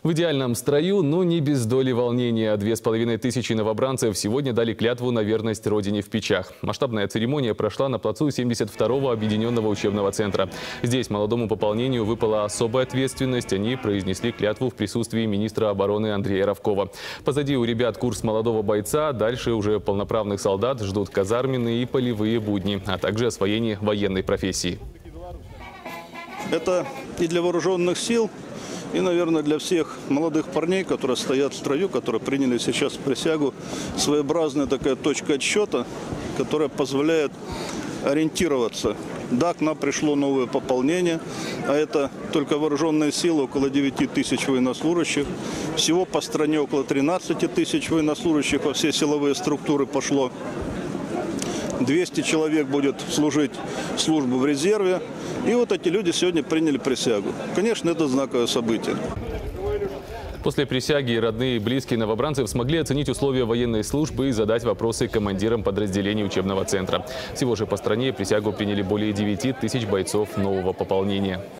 В идеальном строю, но не без доли волнения. 2500 новобранцев сегодня дали клятву на верность родине в Печах. Масштабная церемония прошла на плацу 72-го объединенного учебного центра. Здесь молодому пополнению выпала особая ответственность. Они произнесли клятву в присутствии министра обороны Андрея Равкова. Позади у ребят курс молодого бойца. Дальше уже полноправных солдат ждут казарменные и полевые будни, а также освоение военной профессии. Это и для вооруженных сил, и, наверное, для всех молодых парней, которые стоят в строю, которые приняли сейчас присягу, своеобразная такая точка отсчета, которая позволяет ориентироваться. Да, к нам пришло новое пополнение, а это только вооруженные силы, около 9000 военнослужащих. Всего по стране около 13 тысяч военнослужащих во все силовые структуры пошло. 200 человек будет служить службу в резерве. И вот эти люди сегодня приняли присягу. Конечно, это знаковое событие. После присяги родные и близкие новобранцев смогли оценить условия военной службы и задать вопросы командирам подразделений учебного центра. Всего же по стране присягу приняли более 9000 бойцов нового пополнения.